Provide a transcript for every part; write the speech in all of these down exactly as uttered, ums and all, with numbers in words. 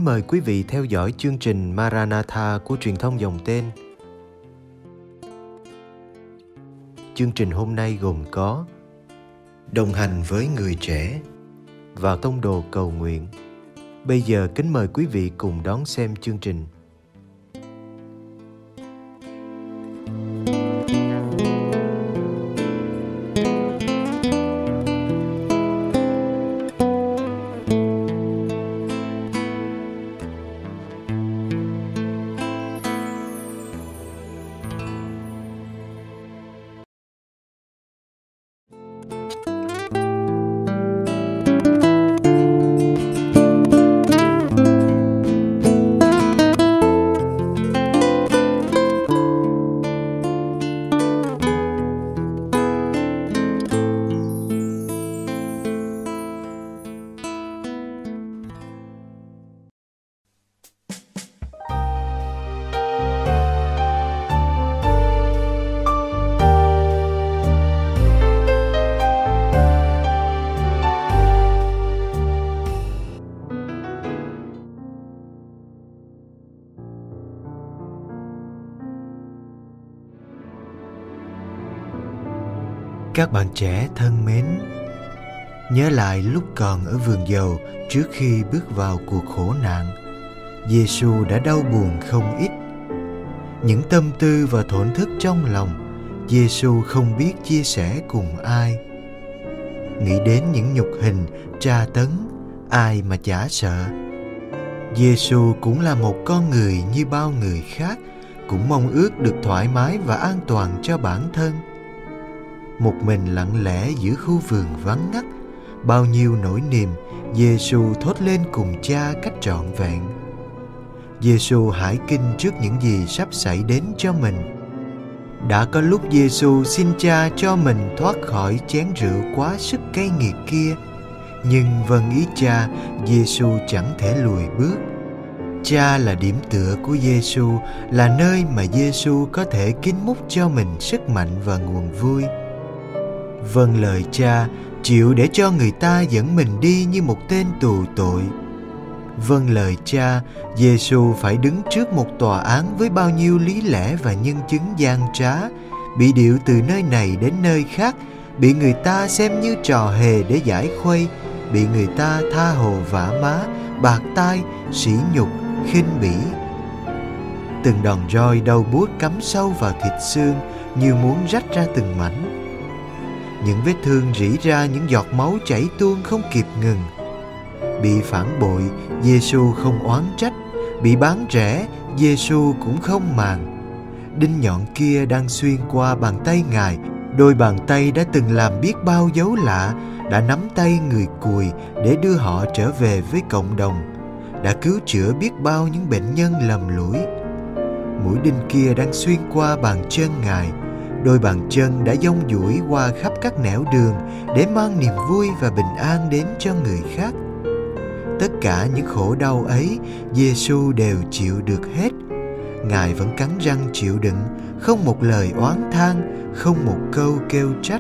Kính mời quý vị theo dõi chương trình Maranatha của truyền thông dòng tên. Chương trình hôm nay gồm có Đồng hành với người trẻ và tông đồ cầu nguyện. Bây giờ kính mời quý vị cùng đón xem chương trình. Các bạn trẻ thân mến, nhớ lại lúc còn ở vườn dầu trước khi bước vào cuộc khổ nạn, Giê-xu đã đau buồn không ít. Những tâm tư và thổn thức trong lòng, Giê-xu không biết chia sẻ cùng ai. Nghĩ đến những nhục hình, tra tấn, ai mà chả sợ. Giê-xu cũng là một con người như bao người khác, cũng mong ước được thoải mái và an toàn cho bản thân. Một mình lặng lẽ giữa khu vườn vắng ngắt, bao nhiêu nỗi niềm Giê-xu thốt lên cùng cha cách trọn vẹn. Giê-xu hải kinh trước những gì sắp xảy đến cho mình. Đã có lúc Giê-xu xin cha cho mình thoát khỏi chén rượu quá sức cay nghiệt kia, nhưng vâng ý cha, Giê-xu chẳng thể lùi bước. Cha là điểm tựa của Giê-xu, là nơi mà Giê-xu có thể kín múc cho mình sức mạnh và nguồn vui. Vâng lời cha, chịu để cho người ta dẫn mình đi như một tên tù tội. Vâng lời cha, Giê-xu phải đứng trước một tòa án với bao nhiêu lý lẽ và nhân chứng gian trá, bị điệu từ nơi này đến nơi khác, bị người ta xem như trò hề để giải khuây, bị người ta tha hồ vả má, bạc tai, sỉ nhục, khinh bỉ. Từng đòn roi đau buốt cắm sâu vào thịt xương như muốn rách ra từng mảnh. Những vết thương rỉ ra những giọt máu chảy tuôn không kịp ngừng. Bị phản bội, Giê-xu không oán trách. Bị bán rẻ, Giê-xu cũng không màng. Đinh nhọn kia đang xuyên qua bàn tay Ngài. Đôi bàn tay đã từng làm biết bao dấu lạ, đã nắm tay người cùi để đưa họ trở về với cộng đồng, đã cứu chữa biết bao những bệnh nhân lầm lũi. Mũi đinh kia đang xuyên qua bàn chân Ngài. Đôi bàn chân đã dông duỗi qua khắp các nẻo đường để mang niềm vui và bình an đến cho người khác. Tất cả những khổ đau ấy, Giê-xu đều chịu được hết. Ngài vẫn cắn răng chịu đựng, không một lời oán than, không một câu kêu trách.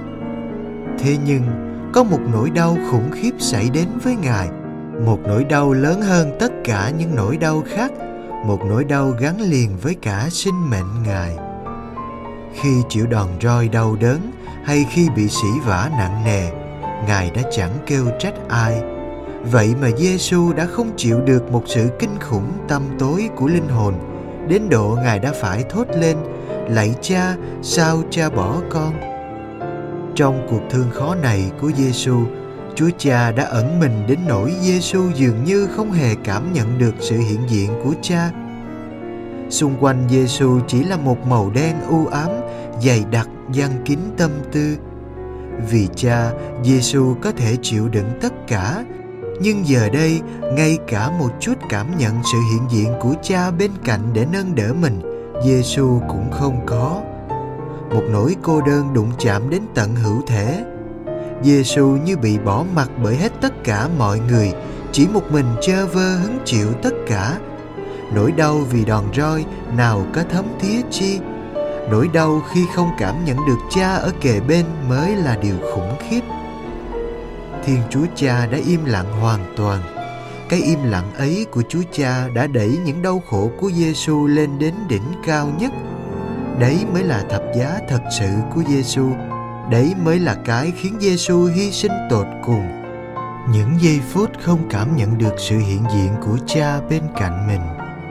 Thế nhưng, có một nỗi đau khủng khiếp xảy đến với Ngài, một nỗi đau lớn hơn tất cả những nỗi đau khác, một nỗi đau gắn liền với cả sinh mệnh Ngài. Khi chịu đòn roi đau đớn hay khi bị sỉ vả nặng nề, Ngài đã chẳng kêu trách ai. Vậy mà Giê-xu đã không chịu được một sự kinh khủng tăm tối của linh hồn, đến độ Ngài đã phải thốt lên: lạy cha, sao cha bỏ con? Trong cuộc thương khó này của Giê-xu, Chúa Cha đã ẩn mình đến nỗi Giê-xu dường như không hề cảm nhận được sự hiện diện của cha. Xung quanh Giê-xu chỉ là một màu đen u ám, dày đặc, giăng kín tâm tư. Vì cha, Giê-xu có thể chịu đựng tất cả, nhưng giờ đây, ngay cả một chút cảm nhận sự hiện diện của cha bên cạnh để nâng đỡ mình, Giê-xu cũng không có. Một nỗi cô đơn đụng chạm đến tận hữu thể. Giê-xu như bị bỏ mặc bởi hết tất cả mọi người, chỉ một mình chơ vơ hứng chịu tất cả. Nỗi đau vì đòn roi nào có thấm thía chi. Nỗi đau khi không cảm nhận được cha ở kề bên mới là điều khủng khiếp. Thiên Chúa Cha đã im lặng hoàn toàn. Cái im lặng ấy của Chúa Cha đã đẩy những đau khổ của Giêsu lên đến đỉnh cao nhất. Đấy mới là thập giá thật sự của Giêsu. Đấy mới là cái khiến Giêsu hy sinh tột cùng. Những giây phút không cảm nhận được sự hiện diện của Cha bên cạnh mình.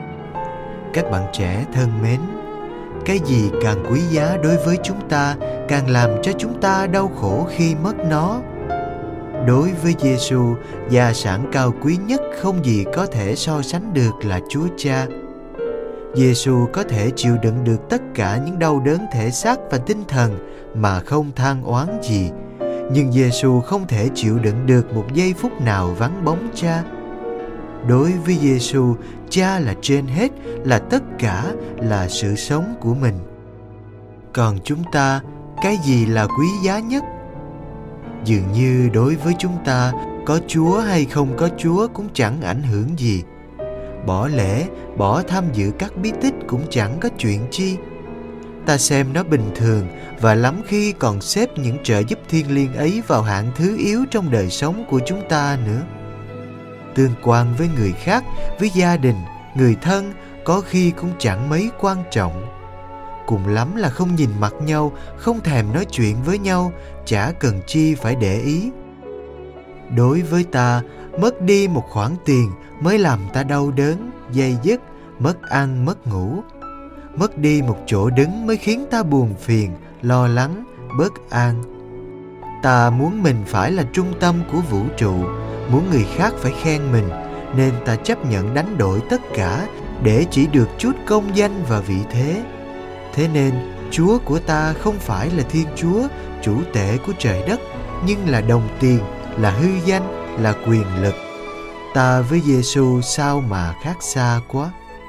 Các bạn trẻ thân mến, cái gì càng quý giá đối với chúng ta càng làm cho chúng ta đau khổ khi mất nó. Đối với Giêsu, gia sản cao quý nhất không gì có thể so sánh được là Chúa Cha. Giêsu có thể chịu đựng được tất cả những đau đớn thể xác và tinh thần mà không than oán gì, nhưng Giêsu không thể chịu đựng được một giây phút nào vắng bóng Cha. Đối với Giêsu, Cha là trên hết, là tất cả, là sự sống của mình. Còn chúng ta, cái gì là quý giá nhất? Dường như đối với chúng ta, có Chúa hay không có Chúa cũng chẳng ảnh hưởng gì. Bỏ lễ, bỏ tham dự các bí tích cũng chẳng có chuyện chi. Ta xem nó bình thường và lắm khi còn xếp những trợ giúp thiêng liêng ấy vào hạng thứ yếu trong đời sống của chúng ta nữa. Tương quan với người khác, với gia đình, người thân có khi cũng chẳng mấy quan trọng. Cùng lắm là không nhìn mặt nhau, không thèm nói chuyện với nhau, chả cần chi phải để ý. Đối với ta, mất đi một khoản tiền mới làm ta đau đớn, day dứt, mất ăn, mất ngủ. Mất đi một chỗ đứng mới khiến ta buồn phiền, lo lắng, bất an. Ta muốn mình phải là trung tâm của vũ trụ, muốn người khác phải khen mình, nên ta chấp nhận đánh đổi tất cả để chỉ được chút công danh và vị thế. Thế nên, Chúa của ta không phải là Thiên Chúa, chủ tể của trời đất, nhưng là đồng tiền, là hư danh, là quyền lực. Ta với Giêsu sao mà khác xa quá.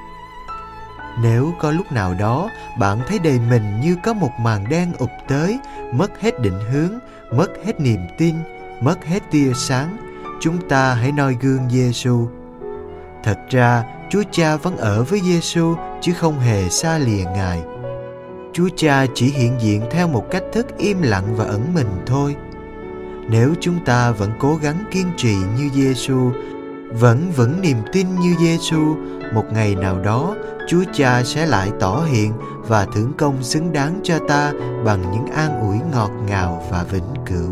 Nếu có lúc nào đó bạn thấy đời mình như có một màn đen ụp tới, mất hết định hướng, mất hết niềm tin, mất hết tia sáng, chúng ta hãy noi gương Giêsu. Thật ra, Chúa Cha vẫn ở với Giêsu chứ không hề xa lìa Ngài. Chúa Cha chỉ hiện diện theo một cách thức im lặng và ẩn mình thôi. Nếu chúng ta vẫn cố gắng kiên trì như Giêsu, vẫn vững niềm tin như Giêsu, một ngày nào đó Chúa Cha sẽ lại tỏ hiện và thưởng công xứng đáng cho ta bằng những an ủi ngọt ngào và vĩnh cửu.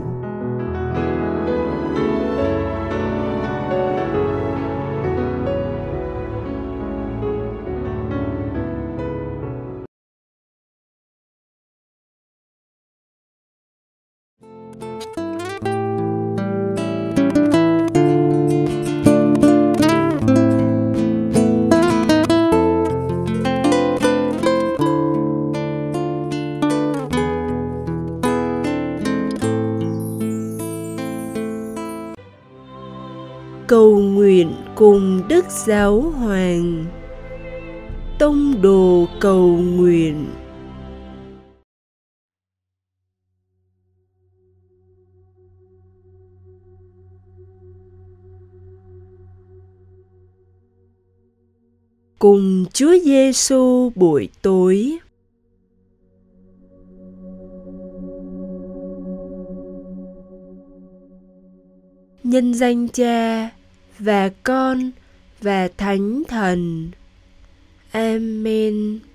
Cầu nguyện cùng Đức Giáo Hoàng. Tông đồ cầu nguyện. Cùng Chúa Giêsu buổi tối. Nhân danh Cha và Con và Thánh Thần. Amen.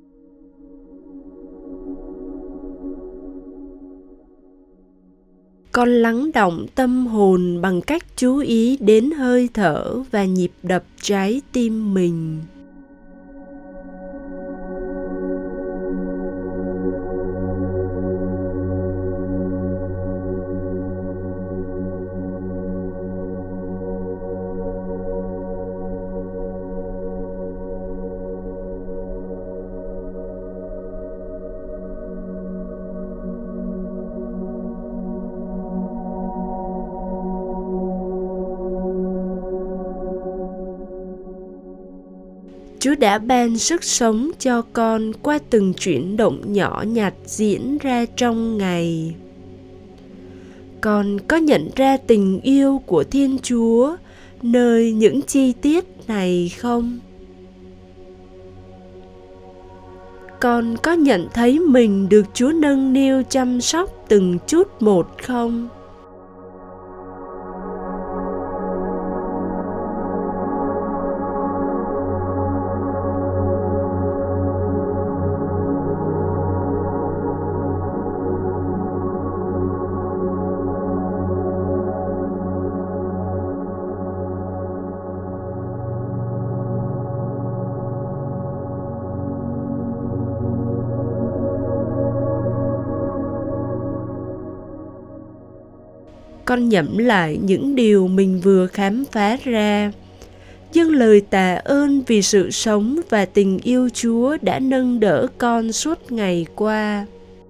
Con lắng đọng tâm hồn bằng cách chú ý đến hơi thở và nhịp đập trái tim mình. Chúa đã ban sức sống cho con qua từng chuyển động nhỏ nhặt diễn ra trong ngày. Con có nhận ra tình yêu của Thiên Chúa nơi những chi tiết này không? Con có nhận thấy mình được Chúa nâng niu chăm sóc từng chút một không? con nhẩm lại những điều mình vừa khám phá ra, dâng lời tạ ơn vì sự sống và tình yêu Chúa đã nâng đỡ con suốt ngày qua.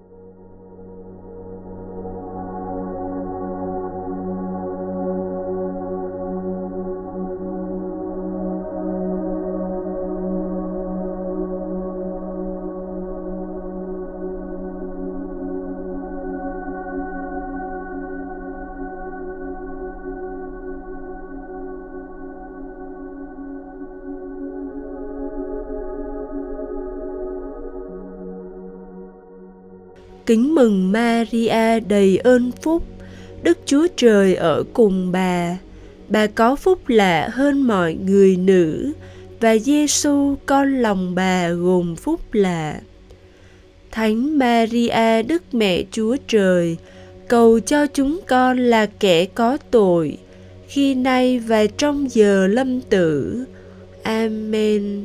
Kính mừng Maria đầy ơn phúc, Đức Chúa Trời ở cùng bà. Bà có phúc lạ hơn mọi người nữ, và Giêsu con lòng bà gồm phúc lạ. Thánh Maria Đức Mẹ Chúa Trời, cầu cho chúng con là kẻ có tội, khi nay và trong giờ lâm tử. Amen.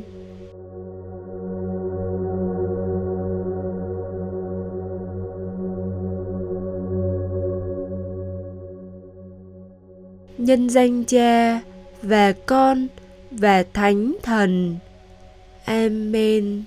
Nhân danh Cha và Con và Thánh Thần. Amen.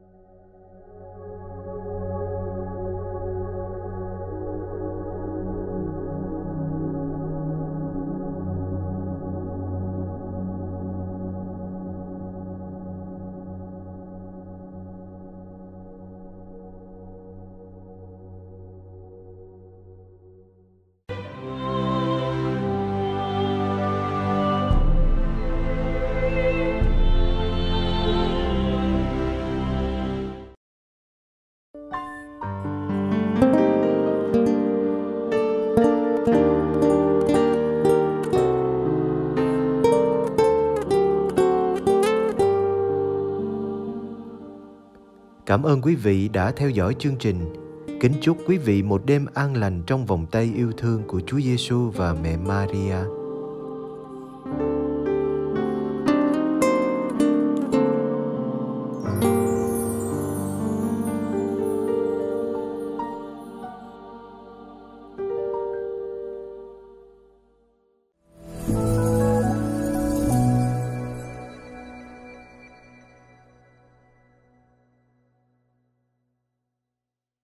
Cảm ơn quý vị đã theo dõi chương trình. Kính chúc quý vị một đêm an lành trong vòng tay yêu thương của Chúa Giêsu và mẹ Maria.